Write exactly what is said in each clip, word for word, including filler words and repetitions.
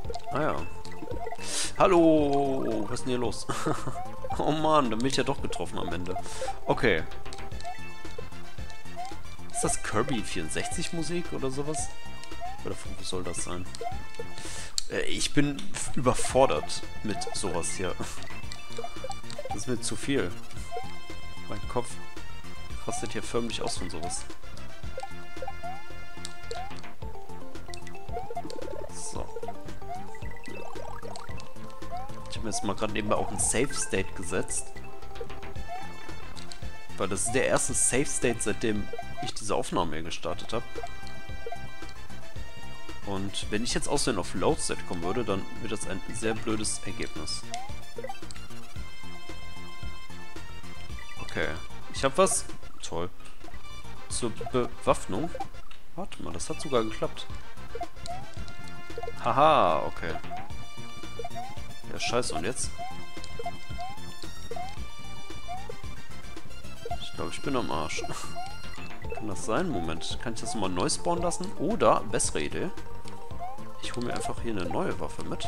Ah ja. Hallo! Was ist denn hier los? Oh Mann, dann bin ich ja doch getroffen am Ende. Okay. Ist das Kirby vierundsechzig Musik oder sowas? Oder wo soll das sein? Äh, ich bin überfordert mit sowas hier. Das ist mir zu viel. Mein Kopf rastet hier förmlich aus von sowas. So. Ich habe mir jetzt mal gerade nebenbei auch ein Save State gesetzt. Weil das ist der erste Save State, seitdem ich diese Aufnahme hier gestartet habe. Und wenn ich jetzt außerdem auf Load State kommen würde, dann wird das ein sehr blödes Ergebnis. Okay. Ich habe was. Toll. Zur Bewaffnung. Warte mal, das hat sogar geklappt. Haha, okay. Ja, scheiße, und jetzt? Ich glaube, ich bin am Arsch. Kann das sein? Moment. Kann ich das nochmal neu spawnen lassen? Oder, bessere Idee. Ich hole mir einfach hier eine neue Waffe mit.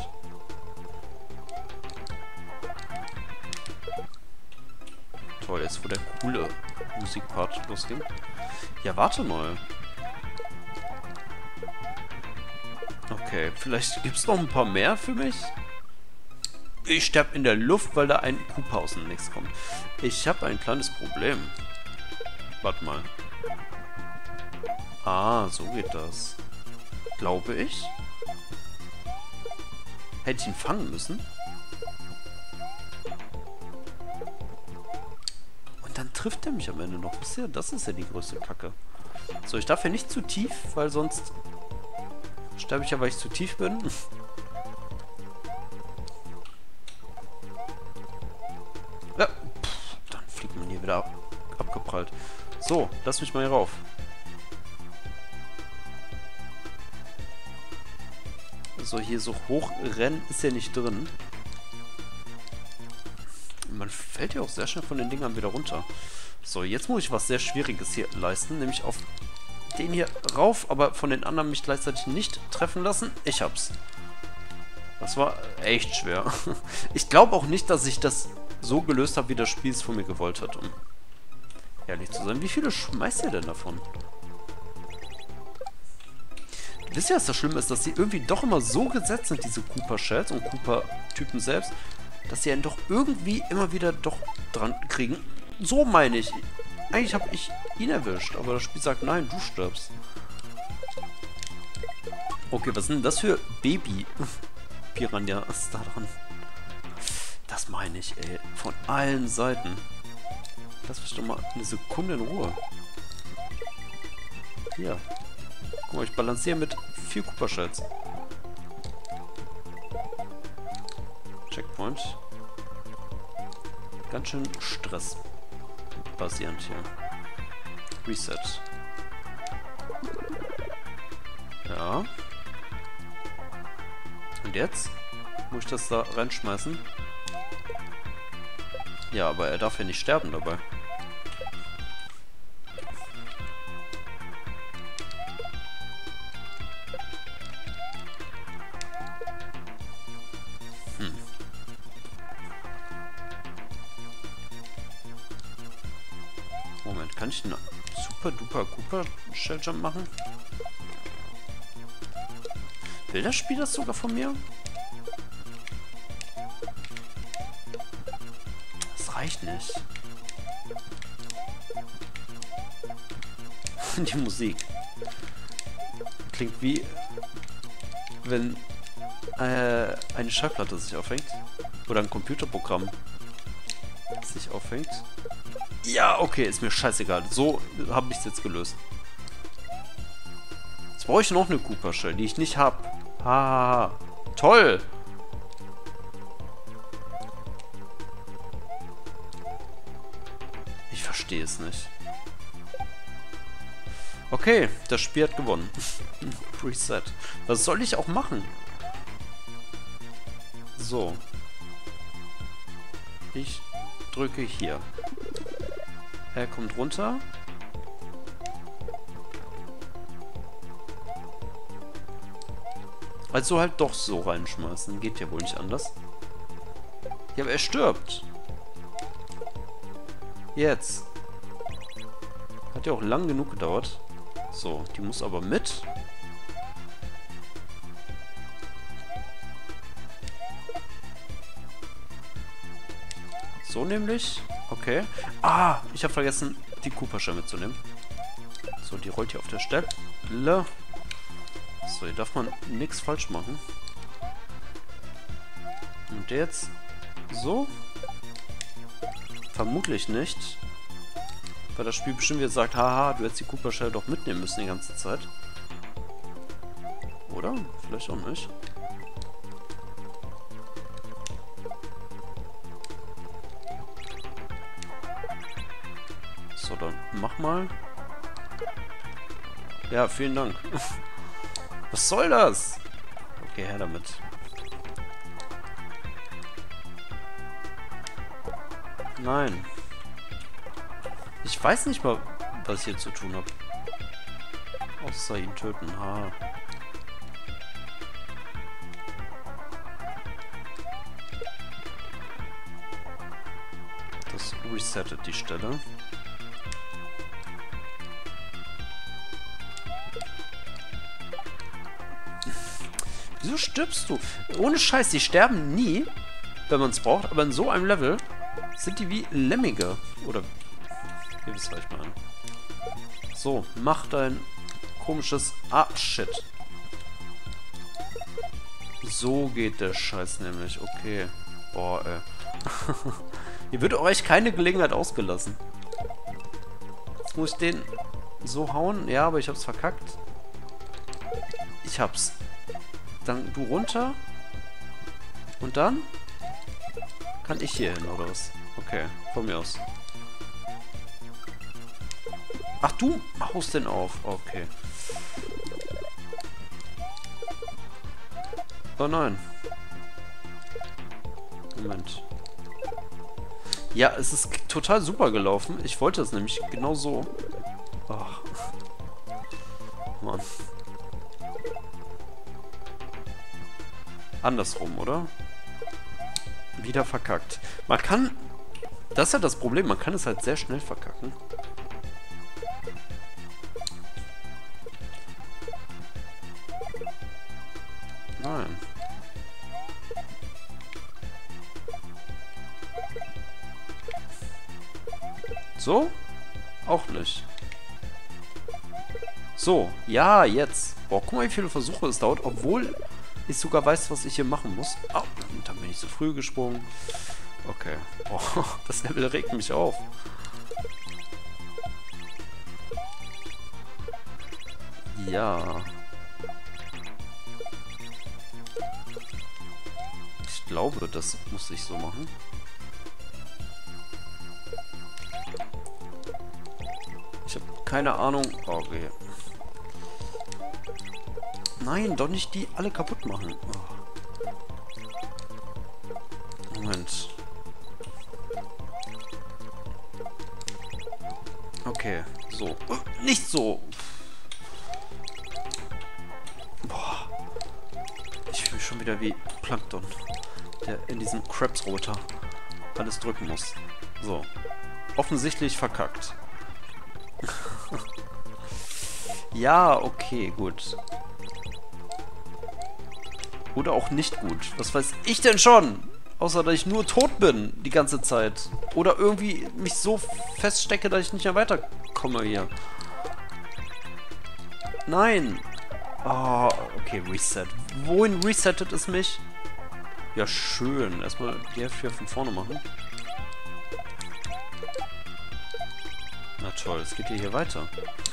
Toll, jetzt wo der coole Musikpart losging. Ja, warte mal. Okay, vielleicht gibt es noch ein paar mehr für mich. Ich sterbe in der Luft, weil da ein Koopa aus dem Nichts kommt. Ich habe ein kleines Problem. Warte mal. Ah, so geht das. Glaube ich. Hätte ich ihn fangen müssen. Und dann trifft er mich am Ende noch. Wisst ihr, das ist ja die größte Kacke. So, ich darf ja nicht zu tief, weil sonst sterbe ich ja, weil ich zu tief bin. Ja, pff, dann fliegt man hier wieder ab, abgeprallt. So, lass mich mal hier rauf. So, hier so hochrennen ist ja nicht drin. Man fällt ja auch sehr schnell von den Dingern wieder runter. So, jetzt muss ich was sehr Schwieriges hier leisten, nämlich auf den hier rauf, aber von den anderen mich gleichzeitig nicht treffen lassen. Ich hab's. Das war echt schwer. Ich glaube auch nicht, dass ich das so gelöst habe, wie das Spiel es von mir gewollt hat, um ehrlich zu sein. Wie viele schmeißt ihr denn davon? Wisst ihr, was das Schlimme ist? Dass sie irgendwie doch immer so gesetzt sind, diese Koopa-Shells und Koopa-Typen selbst, dass sie einen doch irgendwie immer wieder doch dran kriegen. So meine ich. Eigentlich habe ich ihn erwischt, aber das Spiel sagt, nein, du stirbst. Okay, was sind denn das für Baby-Piranhas da dran? Das meine ich, ey. Von allen Seiten. Lass mich doch mal eine Sekunde in Ruhe. Hier. Guck mal, ich balanciere mit vier Koopa-Shells. Checkpoint. Ganz schön Stress basierend hier. Reset. Ja. Und jetzt? Muss ich das da reinschmeißen? Ja, aber er darf ja nicht sterben dabei. Hm. Moment, kann ich einen super duper Koopa Shell Jump machen? Will das Spiel das sogar von mir? Das reicht nicht. Die Musik klingt wie wenn äh, eine Schallplatte sich aufhängt oder ein Computerprogramm sich aufhängt. Ja, okay, ist mir scheißegal. So habe ich es jetzt gelöst. Jetzt brauche ich noch eine Koopa Shell, die ich nicht habe. Ha, toll! Ich verstehe es nicht. Okay, das Spiel hat gewonnen. Preset. Was soll ich auch machen? So. Ich drücke hier. Er kommt runter. Also halt doch so reinschmeißen. Geht ja wohl nicht anders. Ja, aber er stirbt. Jetzt. Hat ja auch lang genug gedauert. So, die muss aber mit. So nämlich. Okay. Ah, ich habe vergessen, die Koopa-Shell mitzunehmen. So, die rollt hier auf der Stelle. So, hier darf man nichts falsch machen. Und jetzt so. Vermutlich nicht. Weil das Spiel bestimmt jetzt sagt, haha, du hättest die Koopa-Shell doch mitnehmen müssen die ganze Zeit. Oder? Vielleicht auch nicht. So, dann mach mal. Ja, vielen Dank. Was soll das? Okay, her damit. Nein. Ich weiß nicht mal, was ich hier zu tun habe. Außer ihn töten. Ha. Das resettet die Stelle. Wieso stirbst du? Ohne Scheiß, die sterben nie, wenn man es braucht, aber in so einem Level sind die wie Lemmige. Oder, wie wisst ihr, was ich meine. So, mach dein komisches... Ah, shit. So geht der Scheiß nämlich, okay. Boah, ey. Hier wird euch keine Gelegenheit ausgelassen. Jetzt muss ich den so hauen. Ja, aber ich hab's verkackt. Ich hab's. Dann du runter. Und dann kann ich hier hin, oder was? Okay, von mir aus. Ach, du haust den auf. Okay. Oh nein. Moment. Ja, es ist total super gelaufen. Ich wollte es nämlich genau so. Ach. Mann. Andersrum, oder? Wieder verkackt. Man kann... Das ist ja das Problem. Man kann es halt sehr schnell verkacken. Nein. So? Auch nicht. So. Ja, jetzt. Boah, guck mal, wie viele Versuche es dauert, obwohl ich sogar weiß, was ich hier machen muss. Oh, dann bin ich zu früh gesprungen. Okay. Oh, das Level regt mich auf. Ja. Ich glaube, das muss ich so machen. Ich habe keine Ahnung. Okay. Nein, doch nicht die alle kaputt machen. Oh. Moment. Okay, so. Oh, nicht so. Boah. Ich fühle mich schon wieder wie Plankton, der in diesem Krebs-Roboter alles drücken muss. So. Offensichtlich verkackt. Ja, okay, gut. Oder auch nicht gut. Was weiß ich denn schon? Außer, dass ich nur tot bin die ganze Zeit. Oder irgendwie mich so feststecke, dass ich nicht mehr weiterkomme hier. Nein. Oh, okay, Reset. Wohin resettet es mich? Ja, schön. Erstmal die F vier von vorne machen. Na toll, es geht hier weiter.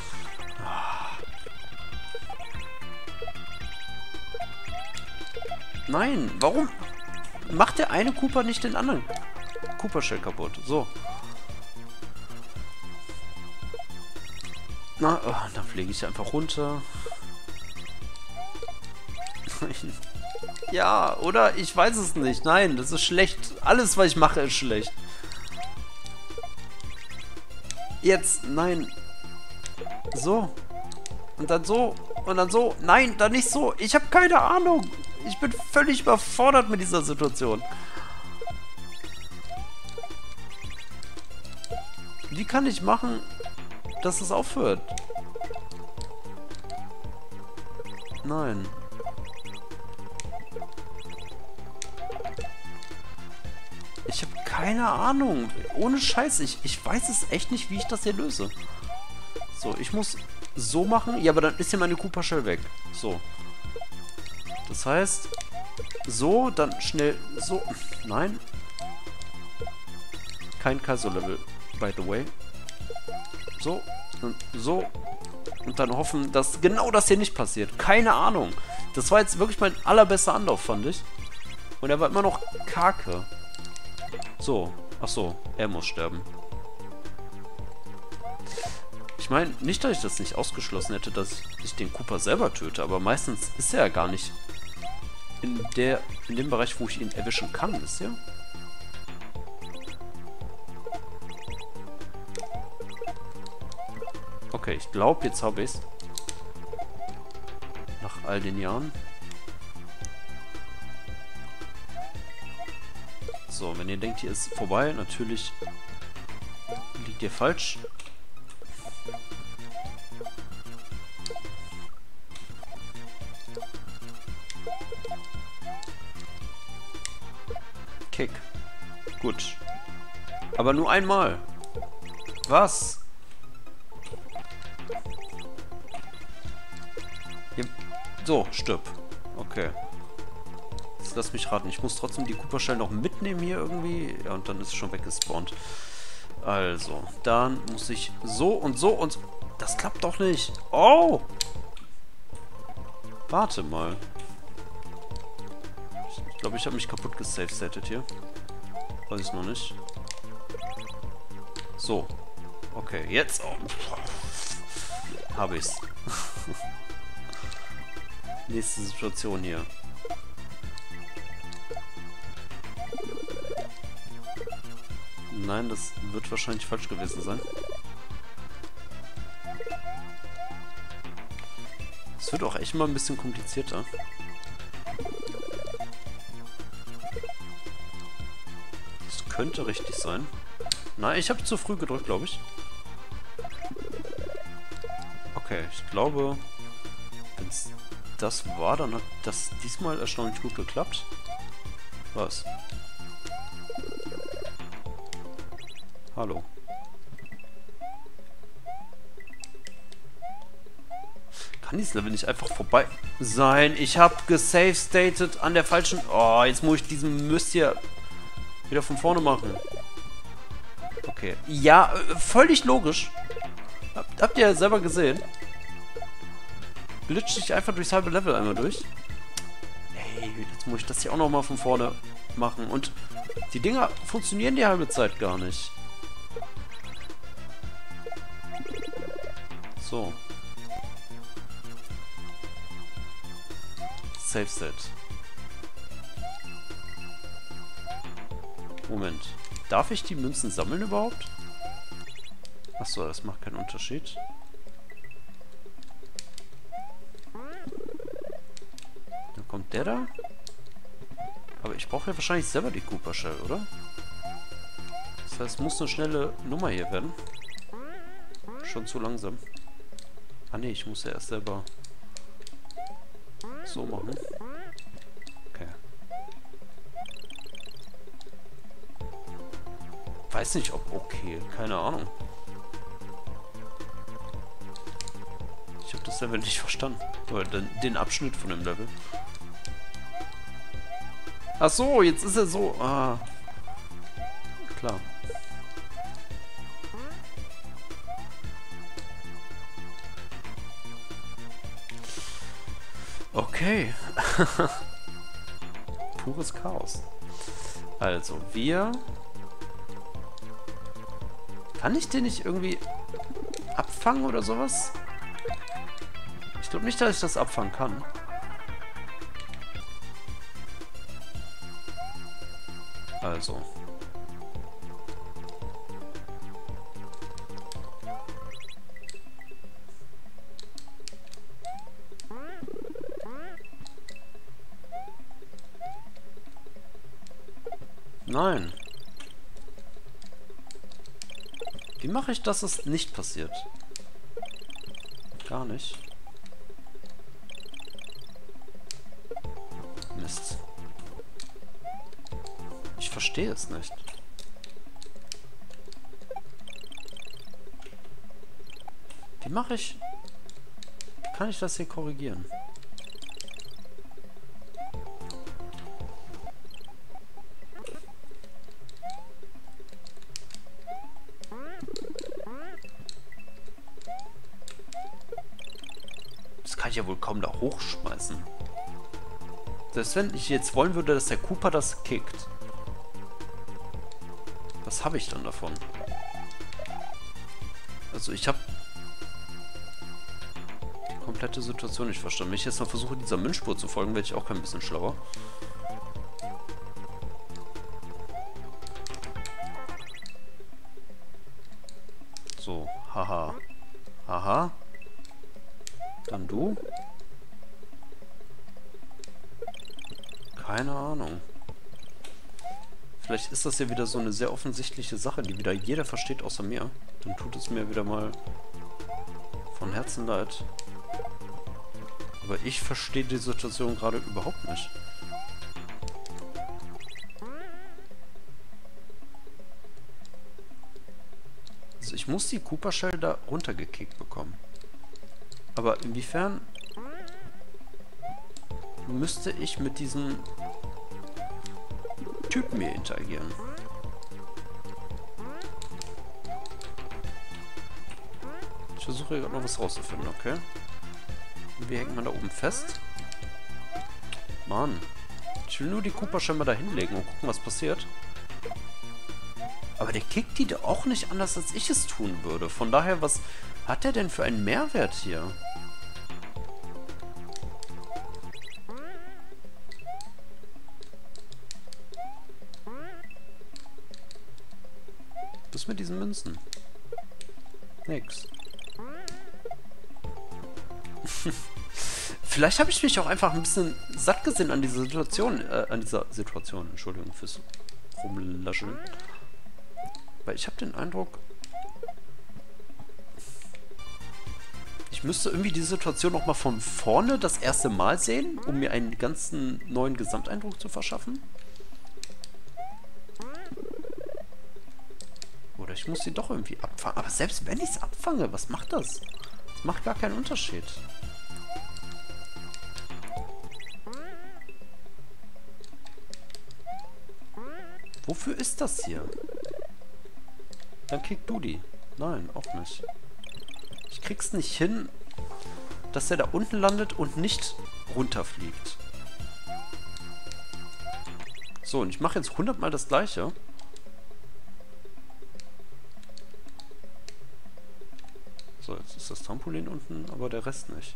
Nein, warum macht der eine Koopa nicht den anderen Koopa-Shell kaputt? So. Na, oh, dann fliege ich einfach runter. Nein. Ja, oder? Ich weiß es nicht. Nein, das ist schlecht. Alles, was ich mache, ist schlecht. Jetzt, nein. So. Und dann so. und dann so. Nein, dann nicht so. Ich habe keine Ahnung. Ich bin völlig überfordert mit dieser Situation. Wie kann ich machen, dass es aufhört? Nein. Ich habe keine Ahnung. Ohne Scheiß. Ich, ich weiß es echt nicht, wie ich das hier löse. So, ich muss so machen. Ja, aber dann ist hier meine Koopa Shell weg. So. Das heißt, so, dann schnell so. Nein. Kein Kaizo-Level, by the way. So. Und so. Und dann hoffen, dass genau das hier nicht passiert. Keine Ahnung. Das war jetzt wirklich mein allerbester Anlauf, fand ich. Und er war immer noch kacke. So. Ach so. Er muss sterben. Ich meine, nicht, dass ich das nicht ausgeschlossen hätte, dass ich den Koopa selber töte. Aber meistens ist er ja gar nicht in, der, in dem Bereich, wo ich ihn erwischen kann. Wisst ihr? Okay, ich glaube, jetzt habe ich es. Nach all den Jahren. So, wenn ihr denkt, hier ist vorbei, natürlich liegt ihr falsch. Kick. Gut. Aber nur einmal. Was? So, stirb. Okay. Jetzt lass mich raten. Ich muss trotzdem die Koopa Shell noch mitnehmen hier irgendwie. Ja, und dann ist es schon weggespawnt. Also, dann muss ich so und so und... Das klappt doch nicht. Oh! Warte mal. Ich glaube, ich habe mich kaputt gesave-settet hier. Weiß ich noch nicht. So. Okay, jetzt... Oh. Habe ich's. Nächste Situation hier. Nein, das wird wahrscheinlich falsch gewesen sein. Es wird auch echt mal ein bisschen komplizierter. Das könnte richtig sein. Nein, ich habe zu früh gedrückt, glaube ich. Okay, ich glaube, wenn es das war, dann hat das diesmal erstaunlich gut geklappt. Was? Hallo. Kann dieses Level nicht einfach vorbei sein? Ich habe gesave-stated an der falschen... Oh, jetzt muss ich diesen Mist hier wieder von vorne machen. Okay. Ja, völlig logisch. Habt, habt ihr ja selber gesehen? Glitscht sich einfach durchs halbe Level einmal durch. Hey, jetzt muss ich das hier auch nochmal von vorne machen. Und die Dinger funktionieren die halbe Zeit gar nicht. So. Save Set. Moment. Darf ich die Münzen sammeln überhaupt? Achso, das macht keinen Unterschied. Dann kommt der da. Aber ich brauche ja wahrscheinlich selber die Koopa Shell, oder? Das heißt, es muss eine schnelle Nummer hier werden. Schon zu langsam. Ah ne, ich muss ja erst selber so machen. Okay. Weiß nicht, ob okay. Keine Ahnung. Ich habe das Level nicht verstanden. Oder den, den Abschnitt von dem Level. Ach so, jetzt ist er so. Ah. Klar. Okay. Pures Chaos. Also, wir... Kann ich den nicht irgendwie abfangen oder sowas? Ich glaube nicht, dass ich das abfangen kann. Also. Nein. Wie mache ich, dass es nicht passiert? Gar nicht. Mist. Ich verstehe es nicht. Wie mache ich... Wie kann ich das hier korrigieren? Das kann ich ja wohl kaum da hochschmeißen. Selbst wenn ich jetzt wollen würde, dass der Koopa das kickt. Was habe ich dann davon? Also ich habe die komplette Situation nicht verstanden. Wenn ich jetzt noch versuche, dieser Münzspur zu folgen, werde ich auch kein bisschen schlauer. So, haha. Haha. Dann du. Keine Ahnung. Vielleicht ist das ja wieder so eine sehr offensichtliche Sache, die wieder jeder versteht außer mir. Dann tut es mir wieder mal von Herzen leid. Aber ich verstehe die Situation gerade überhaupt nicht. Also ich muss die Koopa Shell da runtergekickt bekommen. Aber inwiefern müsste ich mit diesem Typen hier interagieren? Ich versuche hier gerade noch was rauszufinden, okay? Und wie hängt man da oben fest? Mann. Ich will nur die Koopa Shell mal da hinlegen und gucken, was passiert. Aber der kickt die da auch nicht anders, als ich es tun würde. Von daher, was hat der denn für einen Mehrwert hier? Was mit diesen Münzen? Nix. Vielleicht habe ich mich auch einfach ein bisschen satt gesehen an dieser Situation, äh, an dieser Situation, Entschuldigung fürs Rumlaschen. Weil ich habe den Eindruck, ich müsste irgendwie die Situation nochmal von vorne das erste Mal sehen, um mir einen ganzen neuen Gesamteindruck zu verschaffen. Oder ich muss sie doch irgendwie abfangen. Aber selbst wenn ich es abfange, was macht das? Das macht gar keinen Unterschied. Wofür ist das hier? Dann kick du die. Nein, auch nicht. Ich krieg's nicht hin, dass er da unten landet und nicht runterfliegt. So, und ich mache jetzt hundertmal das gleiche. So, jetzt ist das Trampolin unten, aber der Rest nicht.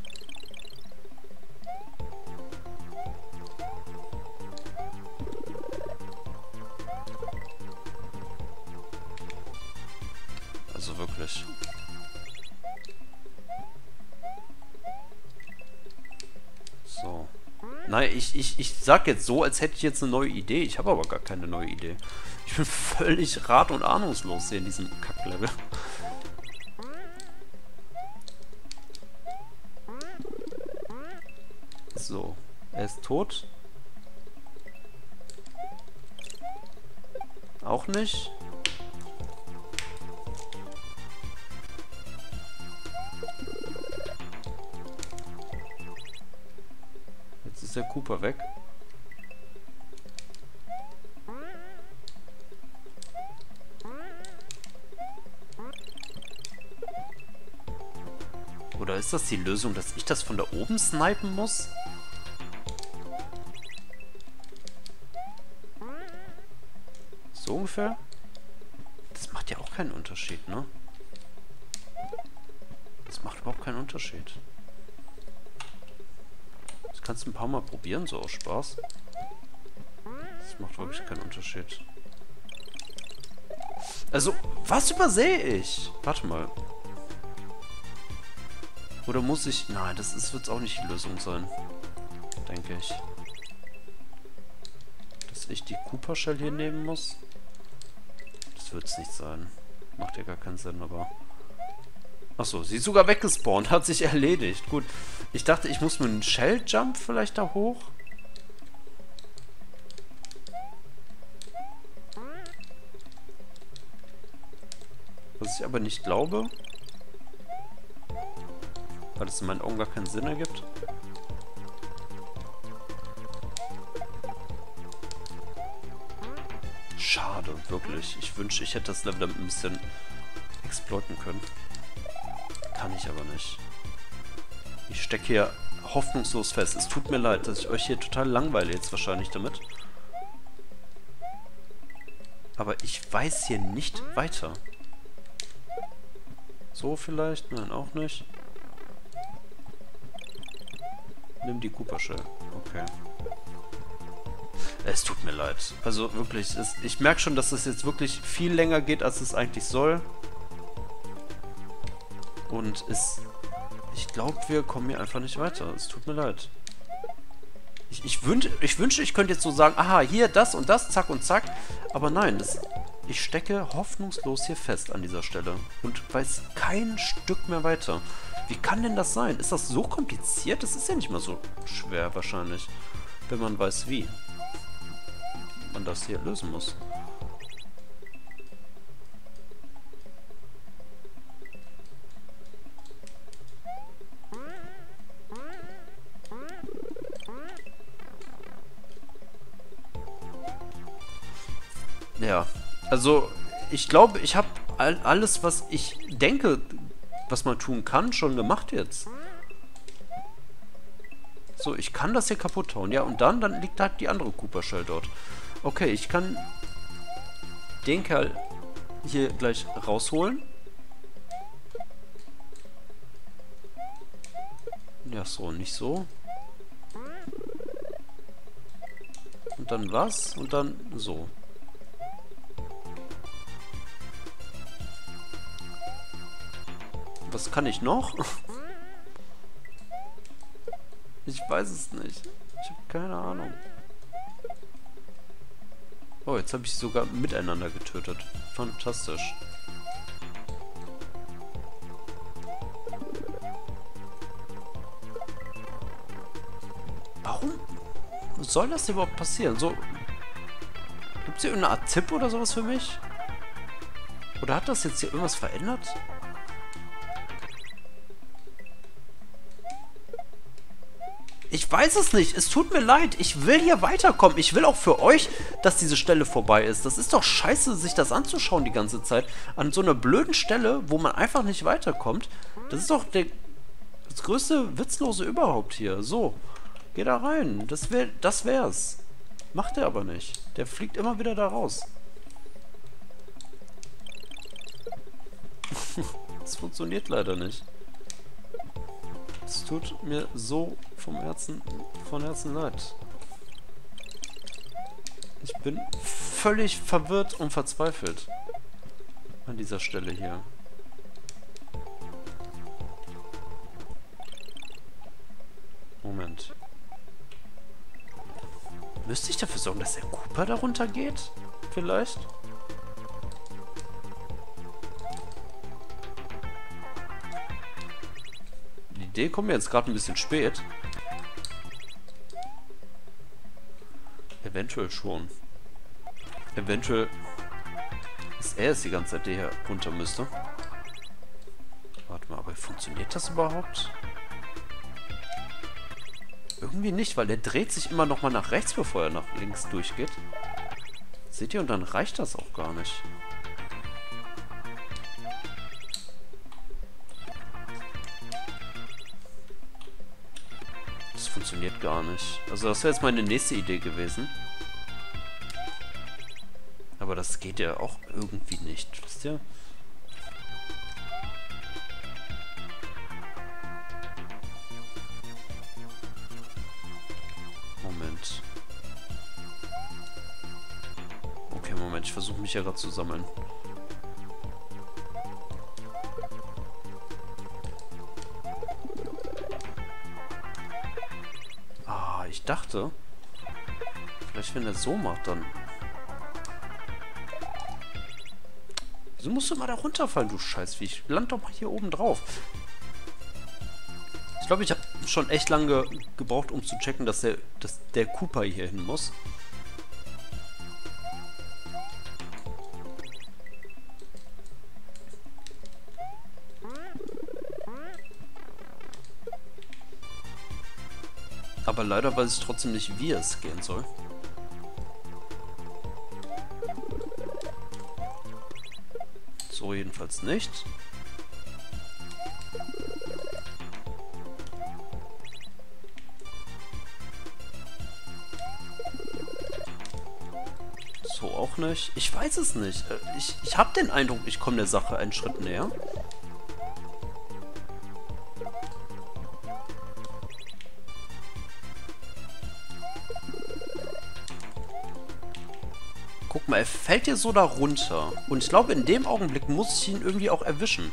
Also wirklich. So. Nein, ich, ich, ich sag jetzt so, als hätte ich jetzt eine neue Idee. Ich habe aber gar keine neue Idee. Ich bin völlig rat- und ahnungslos hier in diesem Kacklevel. So. Er ist tot. Auch nicht. Jetzt ist der Koopa weg. Oder ist das die Lösung, dass ich das von da oben snipen muss? So ungefähr? Das macht ja auch keinen Unterschied, ne? Das macht überhaupt keinen Unterschied. Das kannst du ein paar Mal probieren, so aus Spaß. Das macht wirklich keinen Unterschied. Also, was übersehe ich? Warte mal. Oder muss ich... Nein, das ist, wird auch nicht die Lösung sein. Denke ich. Dass dass ich die Cooper Shell hier nehmen muss? Das wird es nicht sein. Macht ja gar keinen Sinn, aber... Achso, sie ist sogar weggespawnt. Hat sich erledigt. Gut. Ich dachte, ich muss mit einem Shell Jump vielleicht da hoch. Was ich aber nicht glaube. Weil es in meinen Augen gar keinen Sinn ergibt. Schade, wirklich. Ich wünschte, ich hätte das Level damit ein bisschen exploiten können. Kann ich aber nicht. Ich stecke hier hoffnungslos fest. Es tut mir leid, dass ich euch hier total langweile jetzt wahrscheinlich damit. Aber ich weiß hier nicht weiter. So vielleicht? Nein, auch nicht. Nimm die Cooper Shell. Okay. Es tut mir leid. Also wirklich, es, ich merke schon, dass es jetzt wirklich viel länger geht, als es eigentlich soll. Und es... Ich glaube, wir kommen hier einfach nicht weiter. Es tut mir leid. Ich, ich, wünsch, ich wünschte, ich könnte jetzt so sagen, aha, hier das und das, zack und zack. Aber nein, das, ich stecke hoffnungslos hier fest an dieser Stelle. Und weiß kein Stück mehr weiter. Wie kann denn das sein? Ist das so kompliziert? Das ist ja nicht mal so schwer wahrscheinlich. Wenn man weiß, wie man das hier lösen muss. Ja, also ich glaube, ich habe all, alles, was ich denke, was man tun kann, schon gemacht jetzt. So, ich kann das hier kaputt hauen. Ja, und dann, dann liegt halt die andere Cooper Shell dort. Okay, ich kann den Kerl hier gleich rausholen. Ja, so, nicht so. Und dann was? Und dann so. Was kann ich noch? Ich weiß es nicht. Ich habe keine Ahnung. Oh, jetzt habe ich sie sogar miteinander getötet. Fantastisch. Warum soll das überhaupt passieren? So, gibt es hier irgendeine Art Tipp oder sowas für mich? Oder hat das jetzt hier irgendwas verändert? Ich weiß es nicht. Es tut mir leid. Ich will hier weiterkommen. Ich will auch für euch, dass diese Stelle vorbei ist. Das ist doch scheiße, sich das anzuschauen die ganze Zeit. An so einer blöden Stelle, wo man einfach nicht weiterkommt. Das ist doch der, das größte Witzlose überhaupt hier. So, geh da rein. Das, wär, das wär's. Macht er aber nicht. Der fliegt immer wieder da raus. Das funktioniert leider nicht. Es tut mir so vom Herzen, von Herzen leid. Ich bin völlig verwirrt und verzweifelt an dieser Stelle hier. Moment. Müsste ich dafür sorgen, dass der Cooper darunter geht? Vielleicht? Die Idee kommt mir jetzt gerade ein bisschen spät. Eventuell schon. Eventuell ist er es die ganze Zeit, der hier runter müsste. Warte mal, aber funktioniert das überhaupt? Irgendwie nicht, weil der dreht sich immer noch mal nach rechts, bevor er nach links durchgeht. Seht ihr? Und dann reicht das auch gar nicht. Das funktioniert gar nicht. Also das wäre jetzt meine nächste Idee gewesen. Aber das geht ja auch irgendwie nicht, wisst ihr? Moment. Okay, Moment, ich versuche mich ja gerade zu sammeln. Ich dachte, Vielleicht, wenn er so macht, dann... Wieso musst du immer da runterfallen, du Scheißviech? Land doch mal hier oben drauf. Ich glaube, ich habe schon echt lange ge gebraucht, um zu checken, dass der, dass der Koopa hier hin muss. Aber leider weiß ich trotzdem nicht, wie es gehen soll. So jedenfalls nicht. So auch nicht. Ich weiß es nicht. Ich, ich habe den Eindruck, ich komme der Sache einen Schritt näher. Guck mal, er fällt hier so da runter. Und ich glaube, in dem Augenblick muss ich ihn irgendwie auch erwischen.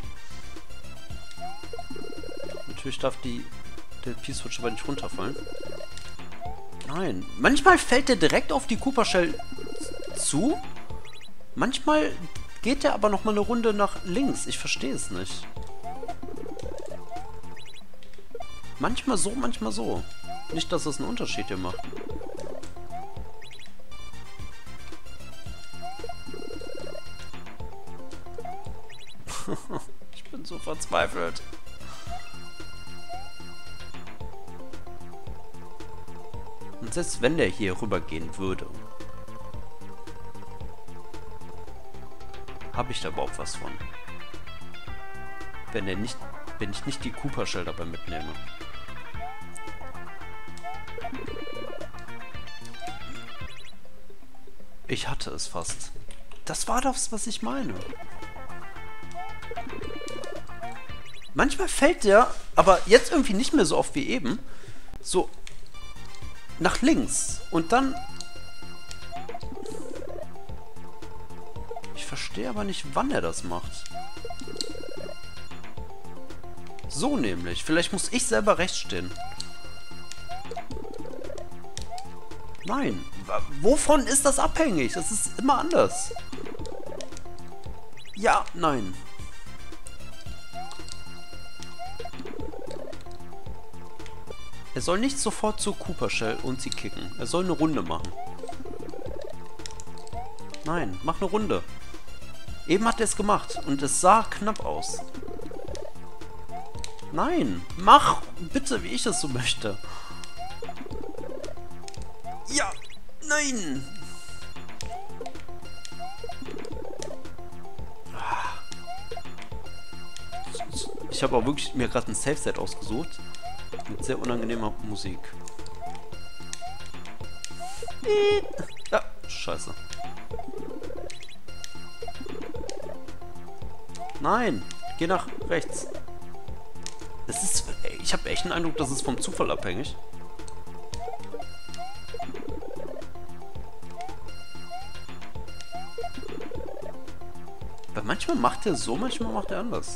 Natürlich darf die, der P-Switch aber nicht runterfallen. Nein. Manchmal fällt der direkt auf die Koopa Shell zu. Manchmal geht der aber nochmal eine Runde nach links. Ich verstehe es nicht. Manchmal so, manchmal so. Nicht, dass das einen Unterschied hier macht. Ich bin so verzweifelt. Und selbst wenn der hier rübergehen würde, habe ich da überhaupt was von? Wenn er nicht, wenn ich nicht die Koopa Shell dabei mitnehme. Ich hatte es fast. Das war das, was ich meine. Manchmal fällt der, aber jetzt irgendwie nicht mehr so oft wie eben, so nach links. Und dann... Ich verstehe aber nicht, wann er das macht. So nämlich. Vielleicht muss ich selber rechts stehen. Nein. Wovon ist das abhängig? Das ist immer anders. Ja, nein. Er soll nicht sofort zur Koopa Shell und sie kicken. Er soll eine Runde machen. Nein, mach eine Runde. Eben hat er es gemacht und es sah knapp aus. Nein, mach bitte, wie ich es so möchte. Ja, nein. Ich habe auch wirklich mir gerade ein Safe-Set ausgesucht. Mit sehr unangenehmer Musik. Ja, scheiße. Nein, geh nach rechts. Es ist, ich habe echt den Eindruck, das ist vom Zufall abhängig. Weil manchmal macht er so, manchmal macht er anders.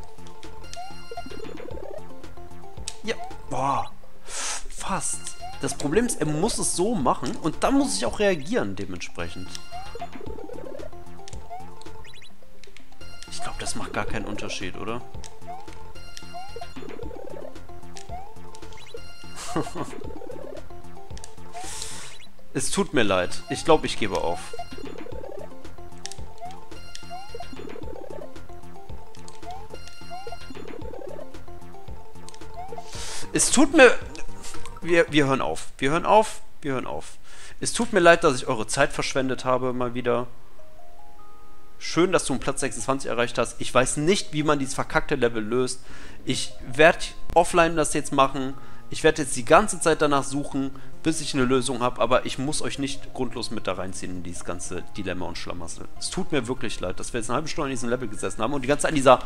Ja, boah, fast. Das Problem ist, er muss es so machen und dann muss ich auch reagieren dementsprechend. Ich glaube, das macht gar keinen Unterschied, oder? Es tut mir leid. Ich glaube, ich gebe auf. Es tut mir... Wir, wir hören auf. Wir hören auf. Wir hören auf. Es tut mir leid, dass ich eure Zeit verschwendet habe, mal wieder. Schön, dass du einen Platz sechsundzwanzig erreicht hast. Ich weiß nicht, wie man dieses verkackte Level löst. Ich werde offline das jetzt machen. Ich werde jetzt die ganze Zeit danach suchen, bis ich eine Lösung habe. Aber ich muss euch nicht grundlos mit da reinziehen in dieses ganze Dilemma und Schlamassel. Es tut mir wirklich leid, dass wir jetzt eine halbe Stunde in diesem Level gesessen haben und die ganze Zeit an dieser...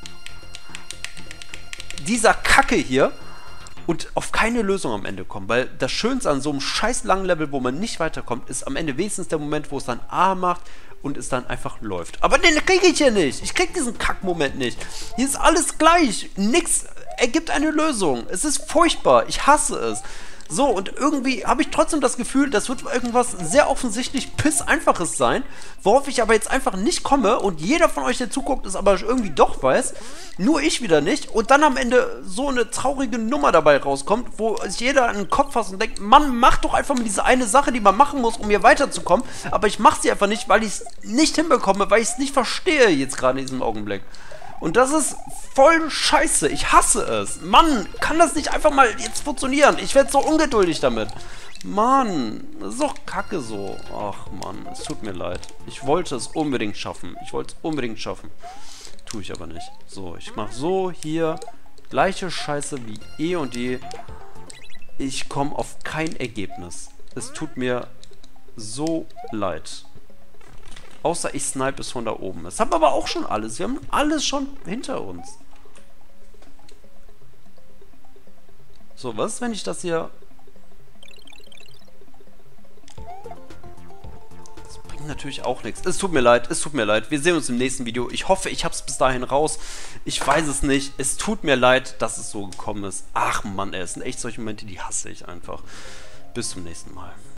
dieser Kacke hier... und auf keine Lösung am Ende kommen, weil das Schönste an so einem scheiß langen Level, wo man nicht weiterkommt, ist am Ende wenigstens der Moment, wo es dann A macht und es dann einfach läuft. Aber den kriege ich hier nicht. Ich kriege diesen Kackmoment nicht. Hier ist alles gleich. Nix ergibt eine Lösung. Es ist furchtbar. Ich hasse es. So, und irgendwie habe ich trotzdem das Gefühl, das wird irgendwas sehr offensichtlich piss Einfaches sein, worauf ich aber jetzt einfach nicht komme und jeder von euch, der zuguckt, es aber irgendwie doch weiß, nur ich wieder nicht und dann am Ende so eine traurige Nummer dabei rauskommt, wo sich jeder in den Kopf fasst und denkt, Mann, mach doch einfach mal diese eine Sache, die man machen muss, um hier weiterzukommen, aber ich mache sie einfach nicht, weil ich es nicht hinbekomme, weil ich es nicht verstehe jetzt gerade in diesem Augenblick. Und das ist voll scheiße. Ich hasse es. Mann, kann das nicht einfach mal jetzt funktionieren? Ich werde so ungeduldig damit. Mann, das ist doch kacke so. Ach Mann, es tut mir leid. Ich wollte es unbedingt schaffen. Ich wollte es unbedingt schaffen. Tue ich aber nicht. So, ich mache so hier gleiche Scheiße wie eh und je. Ich komme auf kein Ergebnis. Es tut mir so leid. Außer ich snipe es von da oben. Das haben aber auch schon alles. Wir haben alles schon hinter uns. So, was ist, wenn ich das hier... Das bringt natürlich auch nichts. Es tut mir leid, es tut mir leid. Wir sehen uns im nächsten Video. Ich hoffe, ich habe es bis dahin raus. Ich weiß es nicht. Es tut mir leid, dass es so gekommen ist. Ach Mann, ey, es sind echt solche Momente, die hasse ich einfach. Bis zum nächsten Mal.